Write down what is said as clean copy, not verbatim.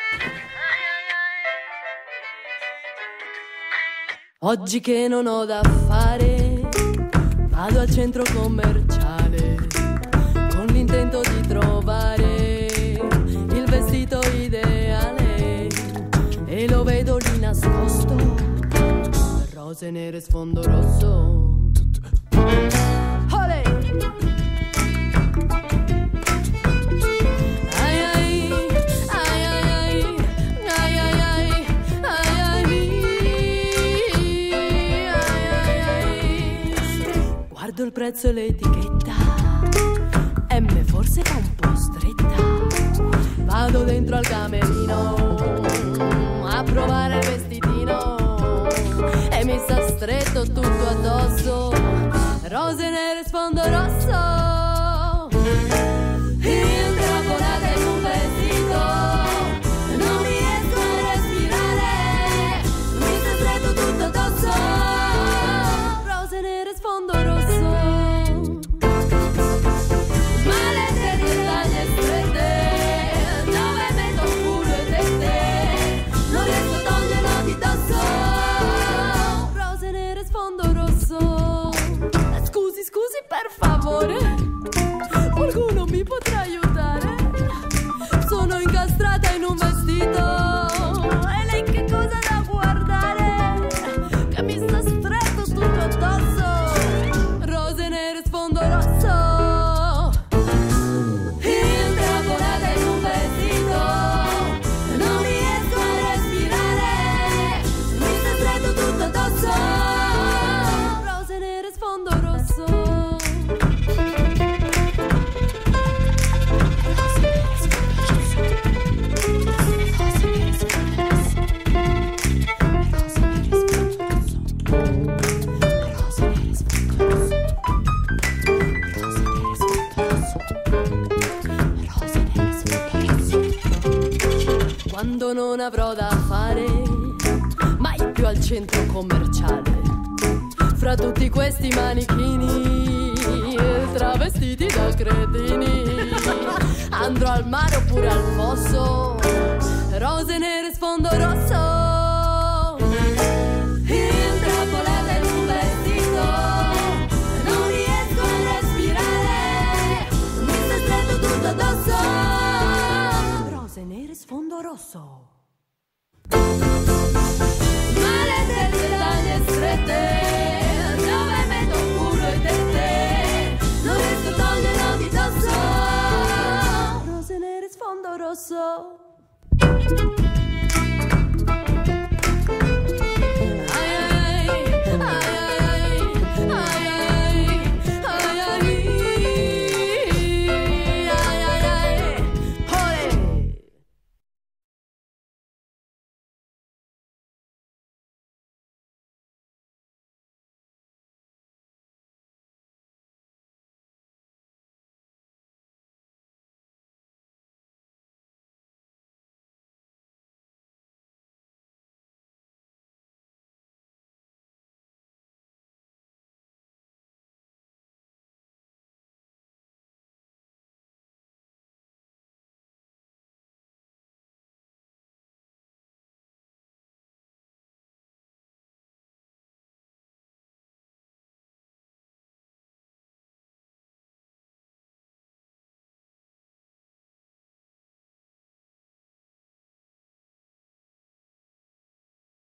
Oggi che non ho da fare, vado al centro commerciale con l'intento di trovare il vestito ideale e lo vedo lì nascosto, rose nere sfondo rosso. Olè! Guardo il prezzo e l'etichetta, M forse fa un po' stretta. Vado dentro al camerino a provare il vestitino e mi sta stretto tutto addosso, rose nere sfondo rosso. Intrappolata in un vestito, non riesco a respirare, mi sta stretto tutto addosso, rose nere sfondo rosso. Malette di taglie strette, dove metto culo e tette, non riesco a toglierlo di dosso, rose nere sfondo rosso. Scusi per favore, qualcuno mi potrà aiutare? Sono incastrata in un vestito e lei che cosa da guardare? Che mi sta stretto tutto addosso, rose nere sfondo rosso. Intrappolata in un vestito, non riesco a respirare, mi sta stretto tutto addosso, rose nere sfondo rosso. Quando non avrò da fare mai più al centro commerciale, fra tutti questi manichini travestiti da cretini, andrò al mare oppure al fosso, rose nere sfondo rosso. Intrappolata in un vestito, non riesco a respirare, mi sta stretto tutto addosso, rose nere sfondo rosso. Malette di taglie strette, dove metto culo e tette, non riesco a toglierlo di dosso, rose nere sfondo rosso.